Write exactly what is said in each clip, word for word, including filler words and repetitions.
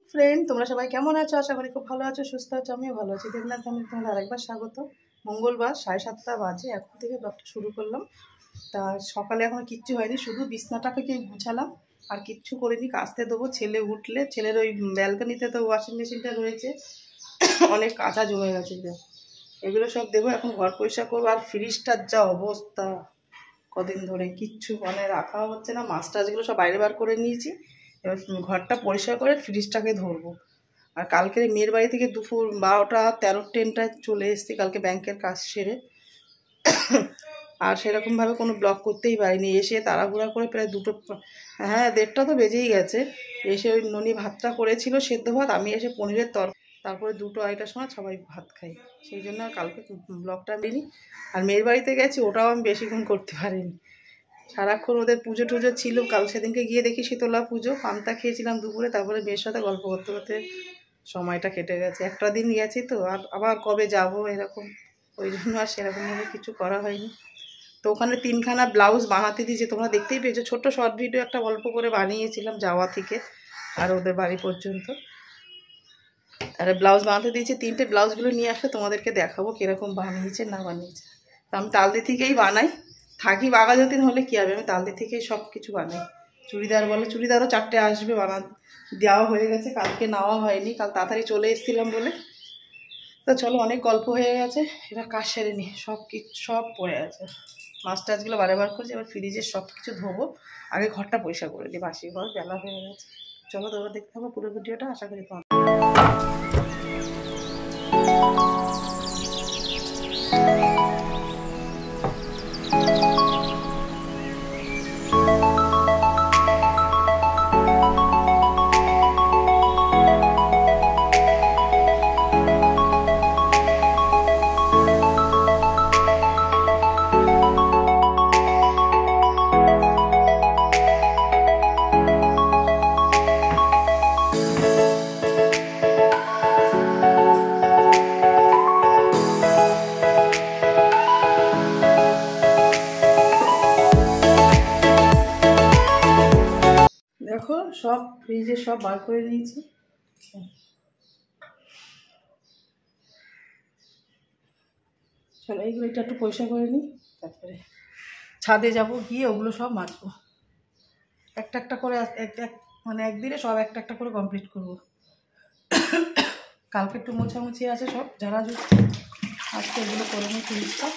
Friend, তোমরা সবাই কেমন আছো? আশা করি খুব ভালো আছো, সুস্থ আছো। আমিও ভালো আছি। দেবনাথ ফ্যামিলি তোমাদের আরেকবার স্বাগত। মঙ্গলবার সাড়ে সাতটা বাজে, এখন থেকে ব্লগটা শুরু করলাম। তা সকালে এখন কিচ্ছু হয়নি, শুধু বিছনাটাকে গুছালাম আর কিচ্ছু করিনি। কাচতে দেবো, ছেলে উঠলে। ছেলের ওই ব্যালকনিতে তো ওয়াশিং মেশিনটা রয়েছে, অনেক কাঁচা জমে গেছে, এগুলো সব দেবো। এখন ঘর পরিষ্কার করবো। আর ফ্রিজটার যা অবস্থা, কদিন ধরে কিচ্ছু মানে রাখা হচ্ছে না। মাছ টাছগুলো সব বাইরে বার করে নিয়েছি। এবার ঘরটা পরিষ্কার করে ফ্রিজটাকে ধরবো। আর কালকে মেয়ের বাড়ি থেকে দুপুর বারোটা তেরো ট্রেনটায় চলে এসেছি কালকে ব্যাংকের কাজ সেরে। আর সেরকমভাবে কোনো ব্লগ করতেই পারিনি। এসে তাড়াহুড়া করে প্রায় দুটো, হ্যাঁ দেড়টা তো বেজেই গেছে। এসে ওই ননি ভাতটা করেছিল, সেদ্ধ ভাত। আমি এসে পনিরের তর, তারপরে দুটো আড়াইটার সময় সবাই ভাত খাই। সেই জন্য আর কালকে ব্লগটা দিইনি। আর মেয়ের বাড়িতে গেছি, ওটাও আমি বেশিক্ষণ করতে পারিনি। সারাক্ষণ ওদের পুজো টুজো ছিল। কাল সেদিনকে গিয়ে দেখি শীতলা পুজো, পান্তা খেয়েছিলাম দুপুরে। তারপরে মেয়ের সাথে গল্প করতে করতে সময়টা কেটে গেছে। একটা দিন গেছি তো, আর আবার কবে যাব এরকম, ওই জন্য আর সেরকমভাবে কিছু করা হয়নি। তো ওখানে তিনখানা ব্লাউজ বানাতে দিয়েছে, তোমরা দেখতেই পেয়েছো। ছোট্ট শর্ট ভিডিও একটা গল্প করে বানিয়েছিলাম যাওয়া থেকে আর ওদের বাড়ি পর্যন্ত। আর ব্লাউজ বানাতে দিয়েছে তিনটে। ব্লাউজগুলো নিয়ে আসলে তোমাদেরকে দেখাবো কীরকম বানিয়েছে না বানিয়েছে। তো আমি তালদি থেকেই বানাই, থাকি বাঘাযতীন হলে কী হবে, আমি তালদি থেকেই সব কিছু বানাই। চুড়িদার বলে, চুড়িদারও চারটে আসবে, বানা দেওয়া হয়ে গেছে। কালকে নেওয়া হয়নি, কাল তাড়াতাড়ি চলে এসেছিলাম বলে। তো চলো, অনেক গল্প হয়ে গেছে, এবার কাজ সেরে নি। সব কিছু সব পড়ে আছে, মাছ টাছগুলো বারে বার করছি। এবার ফ্রিজের সব কিছু ধোবো, আগে ঘরটা পরিষ্কার করে দিই। বাসি ঘর, বেলা হয়ে গেছে। চলো তোমরা দেখতে হবে পুরো ভিডিওটা, আশা করি তোমার। দেখো সব ফ্রিজে সব বার করে নিয়েছি। চলো এইগুলো এটা একটু পরিষ্কার করে নিই, তারপরে ছাদে যাব, গিয়ে ওগুলো সব মাজবো। একটা একটা করে এক এক মানে একদিনে সব একটা একটা করে কমপ্লিট করবো। কালকে একটু মোছামুছি আছে, সব যারা যদি আজকে এগুলো করে নিই ফ্রিজটা।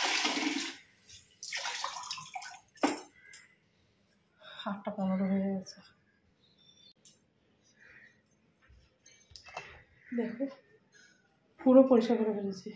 আটটা পনেরো হয়ে গেছে। দেখো পুরো পরিষ্কার করে ফেলেছি।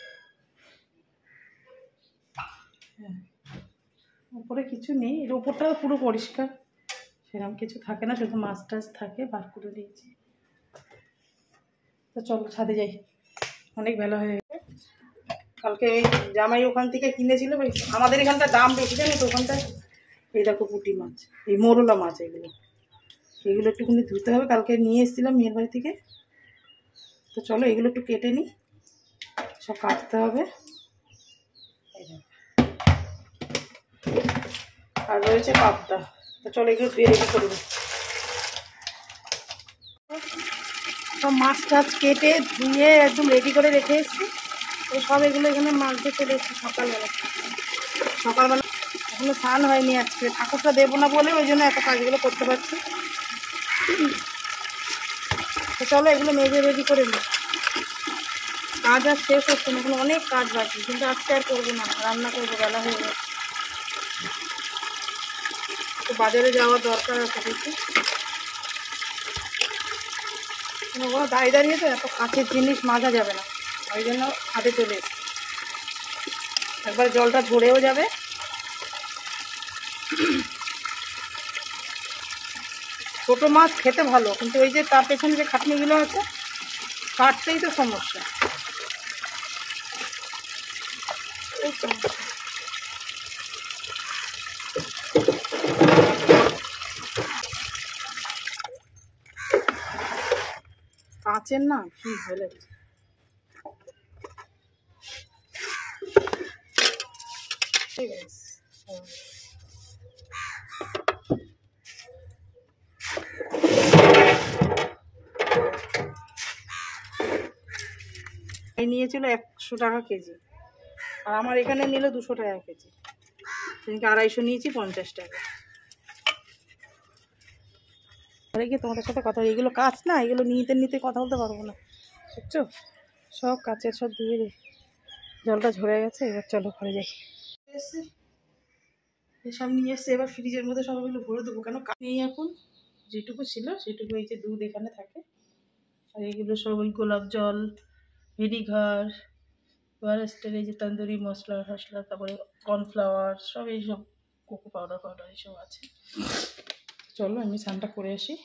হ্যাঁ, উপরে কিছু নেই, এর উপরটা পুরো পরিষ্কার, সেরকম কিছু থাকে না, শুধু মাছ টাছ থাকে, বার করে দিয়েছি। তো চলো ছাদে যাই, অনেক বেলা হয়ে গেছে। কালকে এই জামাই ওখান থেকে কিনেছিল, ওই আমাদের এখানটা দাম বেশি জানি তো, ওখানটায় এই দেখো পুঁটি মাছ, এই মোরলা মাছ, এগুলো এগুলো একটুখানি ধুতে হবে। কালকে নিয়ে এসেছিলাম মেয়ের বাড়ি থেকে। তো চলো এগুলো একটু কেটে নিই, সব কাটতে হবে। আর রয়েছে পাবদা। তো চলো এগুলো ধুয়ে রেডি করবো। সব মাছ টাছ কেটে ধুয়ে একদম রেডি করে রেখে এসেছি। তো সব এগুলো এখানে মাছ দিয়ে চলে এসেছি সকালবেলা। সকালবেলা এখনো স্নান হয়নি, আজকে ঠাকুরটা দেবো না বলে ওই জন্য এত কাজগুলো করতে পারছি। তো চলো এগুলো মেজে রেডি করে নিই। কাজ আর শেষ হচ্ছে না, এখন অনেক কাজ বাকি, কিন্তু আজকে আর করবো না, রান্না করবো, বেলা হয়ে গেছে। তো বাজারে যাওয়ার দরকার আছে দেখি, ওরা দাঁড়িয়ে দাঁড়িয়ে তো এত কাছের জিনিস মাজা যাবে না, ওই জন্য হাতে চলে এসেছি। একবার জলটা ঝরেও যাবে। ছোটো মাছ খেতে ভালো, কিন্তু ওই যে তার পেছনে যে খাটনিগুলো আছে, কাটতেই তো সমস্যা। কাঁচের না কি হলে ঠিক আছে। নিয়েছিল একশো টাকা কেজি, আর আমার এখানে নিল দুশো টাকা কেজি। সেদিনকে আড়াইশো নিয়েছি পঞ্চাশ টাকা। ঘরে গিয়ে তোমাদের সাথে কথা, এগুলো কাজ না, এগুলো নিতে নিতে কথা বলতে পারবো না, বুঝছো? সব কাচের সব ধুয়ে রে জলটা ঝরে গেছে। এবার চলো ঘরে যাই। এসে এসব নিয়ে এসছে, এবার ফ্রিজের মধ্যে সবগুলো ভরে দেবো, কেন নেই এখন। যেটুকু ছিল সেটুকু, এই যে দুধ এখানে থাকে, আর এগুলো সব ওই গোলাপ জল, ভিনিগার, ওয়ারেস্টের এই যে তন্দুরি মশলা ফসলা, তারপরে কর্নফ্লাওয়ার, সব এইসব কোকো পাউডার পাউডার এইসব আছে। চলো আমি স্নানটা করে আসি।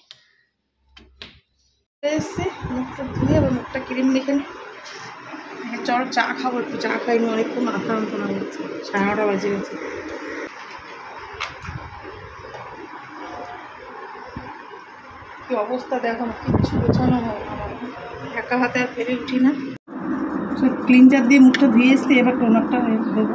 এসে মুখটা ধুয়ে আবার মুখটা ক্রিম মেখে নিই। চল চা খাবো, একটু চা খাইনি অনেকক্ষণ, আটটা মতন হচ্ছে, সাড়ে নটা বাজে গেছে। কি অবস্থা দেখো না, কিচ্ছু গোছানো হয় আমার, একা হাতে আর ফেলে উঠি না। সব ক্লিনজার দিয়ে মুখটা ধুয়ে এসছি, এবার টোনারটা দেবো।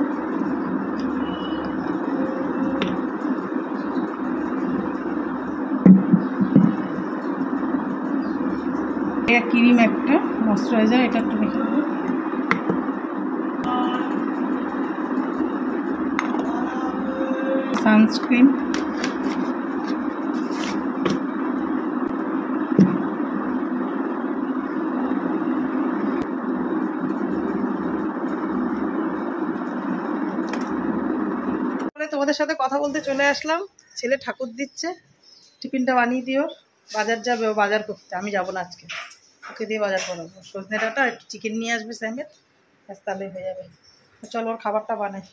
ক্রিম একটা, ময়শ্চারাইজার এটা একটু মেখে দেবো। সানস্ক্রিন, তোমাদের সাথে কথা বলতে চলে আসলাম। ছেলে ঠাকুর দিচ্ছে, টিফিনটা বানিয়ে দিও, বাজার যাবে ও বাজার করতে, আমি যাবো না আজকে, ওকে দিয়ে বাজার করাবো। সজনে ডাঁটা একটু চিকেন নিয়ে আসবে স্যামের, ব্যাস তাহলে হয়ে যাবে। চলো ওর খাবারটা বানাই,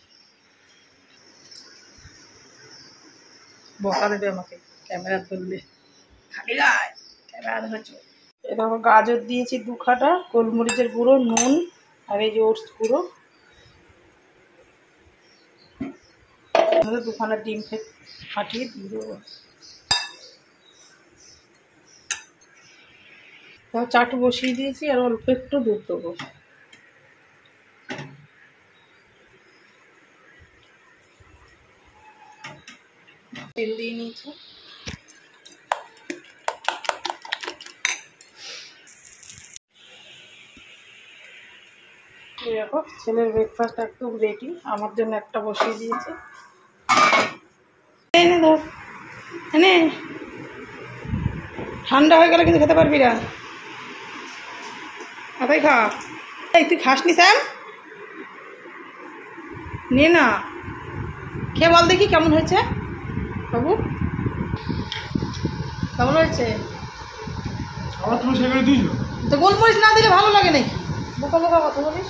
বকা দেবে আমাকে ক্যামেরা ধরলে, খালি গায় ক্যামেরা ধরেছ। এটা আমার গাজর দিয়েছি দু খাটা, গোলমরিচের গুঁড়ো, নুন, আর এই যে ওটস গুঁড়ো, দুখানা ডিম ফাটিয়ে দিয়ে দেবো। চাটু বসিয়ে দিয়েছি, আর অল্প একটু দুধ দেবো। তেল দিয়ে নিয়েছি। দেখো ছেলের ব্রেকফাস্ট একদম রেডি, আমার জন্য একটা বসিয়ে দিয়েছে। এনে ধর, এনে ঠান্ডা হয়ে গেলে কিন্তু খেতে পারবি না, কোথায় খা। এই তুই খাসনি স্যাম, নে না, খেয়ে বল দেখি কেমন হয়েছে বাবু, কেমন হয়েছে? তো গোলমরিচ না দিলে ভালো লাগে নাকি? বোকা বোকা কথা বলিস,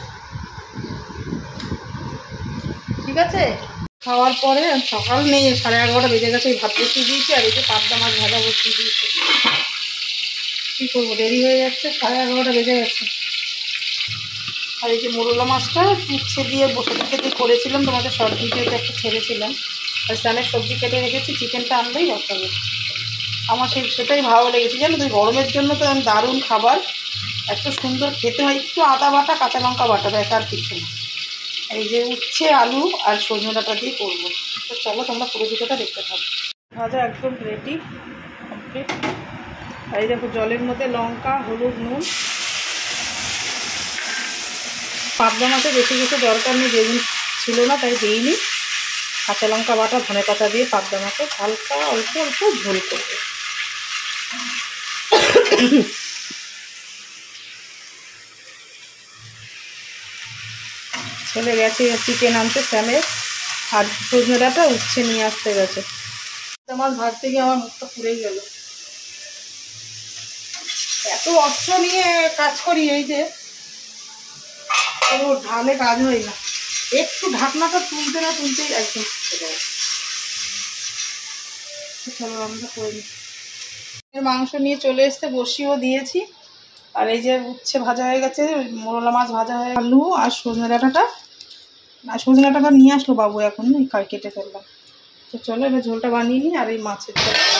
ঠিক আছে? খাওয়ার পরে সকাল নেই, সাড়ে এগারোটা বেজে গেছে, ভাত বসিয়ে দিয়েছি, আর এই যে পাবদা মাছ ভাজা বসিয়ে দিয়েছি। কী করবো, দেরি হয়ে যাচ্ছে, সাড়ে এগারোটা বেজে গেছে। আর এই যে মোরলা মাছটা উচ্ছে দিয়ে বসে থেকে করেছিলাম, তোমাদের শর্ট ভিডিওতে একটু ছেড়েছিলাম। আর স্যানের সবজি কেটে রেখেছি, চিকেনটা আনলেই বসাবো। আমার সেই সেটাই ভালো লেগেছে, জানো তো, গরমের জন্য তো দারুণ খাবার, এত সুন্দর খেতে হয়। একটু আদা বাটা, কাঁচা লঙ্কা বাটা, ব্যাস আর কিছু না। এই যে উচ্ছে, আলু আর সজনে ডাঁটা দিয়ে করবো। তো চলো তোমরা পুরো ভিডিওটা দেখতে থাকো। ভাজা একদম রেডি, কমপ্লিট। আর এই দেখো জলের মধ্যে লঙ্কা, হলুদ, নুন। পাবদা মাছে বেশি কিছু দরকার নেই, যেদিন ছিল না তাই দিইনি। কাঁচা লঙ্কা বাটা, ধনে পাতা দিয়ে পাবদা মাছে হালকা অল্প অল্প ঝোল করবে। ছেলে গেছে চিকেন আনতে স্যামের, আর সজনে ডাঁটা উচ্ছে নিয়ে আসতে গেছে। মাছ ভাজতে গিয়ে আমার মুখটা পুড়েই গেল, এত অস্ত্র নিয়ে কাজ করি, এই যে ঢালে কাজ হয় না, একটু ঢাকনাটা তুলতে না তুলতেই একদম চলো রান্না করে নিই। মাংস নিয়ে চলে এসতে বসিয়েও দিয়েছি, আর এই যে উচ্ছে ভাজা হয়ে গেছে, মোরলা মাছ ভাজা হয়ে, আলু আর সজনে ডাঁটাটা, আর সজনে ডাঁটাটা নিয়ে আসলো বাবু, এখন কেটে ফেললাম। তো চলো এবার ঝোলটা বানিয়ে নিই। আর এই মাছের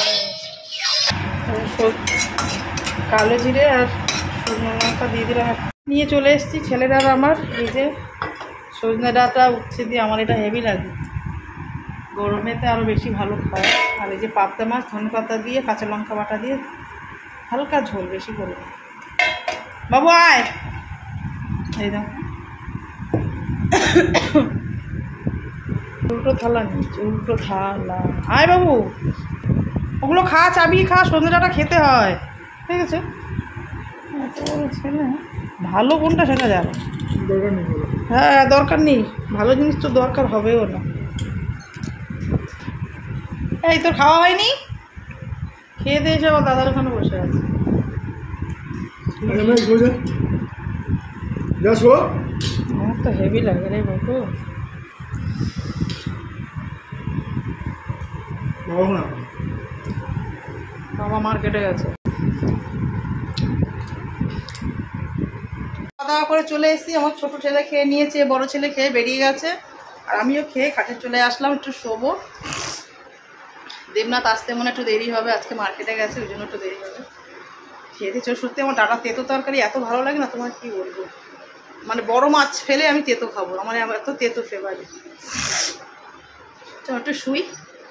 কালো জিরে আর সজনে লঙ্কা দিয়ে দিলাম, নিয়ে চলে এসেছি। ছেলেরা আমার এই যে সজনে ডাঁটা উচ্ছে দিয়ে, আমার এটা হেভি লাগে, গরমেতে আরও বেশি ভালো খায়। আর এই যে পাবদা মাছ ধনে পাতা দিয়ে, কাঁচা লঙ্কা বাটা দিয়ে, হালকা ঝোল, বেশি করবো। বাবু আয়, এই দেখো উল্টো থালা নিচ্ছে, উল্টো থালা। আয় বাবু, ওগুলো খা, চাবি খা, সন্ধ্যেটা খেতে হয়, ঠিক আছে? ছেলে ভালো কোনটা সেটা জানো? হ্যাঁ দরকার নেই, ভালো জিনিস তো দরকার হবেও না। এই তোর খাওয়া হয়নি? খেয়ে দিয়ে এসে আবার দাদার ওখানে বসে আছে। আমার তো হেভি লাগে রে বাবু। বাবা মার্কেটে গেছে। খাওয়া দাওয়া করে চলে এসেছি, আমার ছোটো ছেলে খেয়ে নিয়েছে, বড় ছেলে খেয়ে বেরিয়ে গেছে, আর আমিও খেয়ে খাটে চলে আসলাম একটু শোবো। দেবনাথ আসতে মনে একটু দেরি হবে, আজকে মার্কেটে গেছে ওই জন্য একটু দেরি হবে। খেয়ে দিচ্ছ সত্যি আমার ডাটা তেতো তরকারি এত ভালো লাগে না তোমার কি বলবো, মানে বড় মাছ ফেলে আমি তেতো খাবো, আমার এত তেতো ফেভারিট। চলো একটু শুই,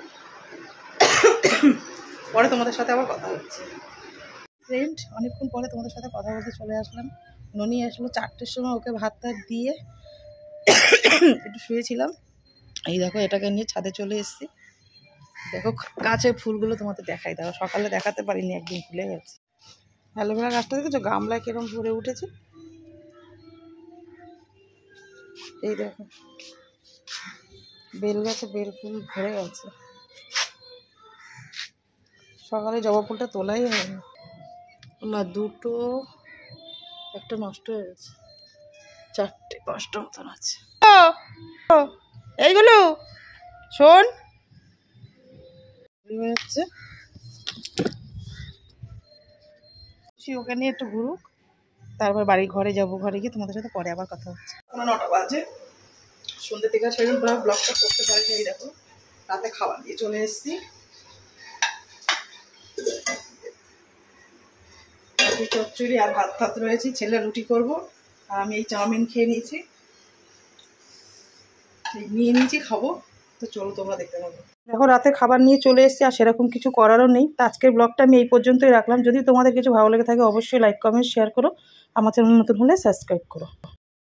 পরে তোমাদের সাথে আবার কথা হচ্ছে। ফ্রেন্ড অনেকক্ষণ পরে তোমাদের সাথে কথা বলতে চলে আসলাম। ননি আসলো চারটের সময়, ওকে ভাত টাত দিয়ে একটু শুয়েছিলাম। এই দেখো এটাকে নিয়ে ছাদে চলে এসেছি। দেখো গাছের ফুলগুলো তোমাদের দেখাই, দেখো সকালে দেখাতে পারিনি, একদিন ভুলে গেছি। অ্যালোভেরা গাছটা দেখেছো গামলায় কিরম ভরে উঠেছে, এই দেখো বেল গাছে বেল ফুল ভরে গেছে। সকালে জবা ফুলটা তোলাই হয়নি না, দুটো একটা নষ্ট হয়ে গেছে, চারটে পাঁচটা মতন আছে। এইগুলো শোন হচ্ছে, ওকে নিয়ে একটু ঘুরুক, তারপর বাড়ি ঘরে যাবো, ঘরে গিয়ে তোমাদের সাথে পরে আবার কথা হচ্ছে। এখন নটা বাজে, সন্ধ্যে থেকে সেরকম ব্লগটা করতে পারিনি। এই দেখো রাতে খাবার দিয়ে চলে এসেছি, চচ্চড়ি আর ভাত ভাত রয়েছে, ছেলে রুটি করবো, আর আমি এই চাউমিন খেয়ে নিয়েছি, নিয়ে নিয়েছি খাবো। তো চলো তোমরা দেখতে পাবো। দেখো রাতে খাবার নিয়ে চলে এসেছি, আর সেরকম কিছু করারও নেই। তো আজকের ব্লগটা আমি এই পর্যন্তই রাখলাম। যদি তোমাদের কিছু ভালো লেগে থাকে অবশ্যই লাইক কমেন্ট শেয়ার করো, আমার চ্যানেল নতুন হলে সাবস্ক্রাইব করো।